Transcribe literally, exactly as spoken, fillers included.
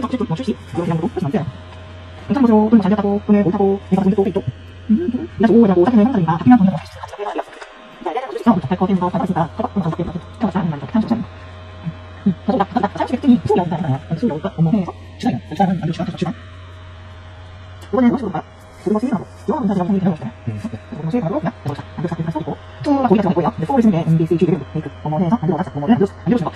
그래서 뭐 출시 이런 양으로 하시면 안 돼요. 경상도로 또는 잘 되었다고 또는 옳다고 내가 문제도 또 있죠. 그래서 오라고 사진을 형사들이나 다툼이나 돈을 할수 있을 것 같아요. 그래서 할 거에서 할 거니까 해봤던 방법 때문에 태워서 하는 말도 상식 차이. 그래서 나, 나, 나, 사실 특징이 수이 나온다 했잖아요. 수이 나오니까 업무해서 주장이요. 주장은 만들 시간, 주장. 이번에는 무엇으로 볼까요? 고등어 수익하고, 영어 문사지라고 생각이 들어오시잖아요. 그래서 고등어 수익하고, 그냥, 만들어서, 만들어서, 만들어서, 투가 고의가 들어갈 거예요. 근데 포를 쓰는 게 엠비씨, G를 메이크, 뭐뭐 해서 만들어서, 뭐뭐를 만들어서, 만들어서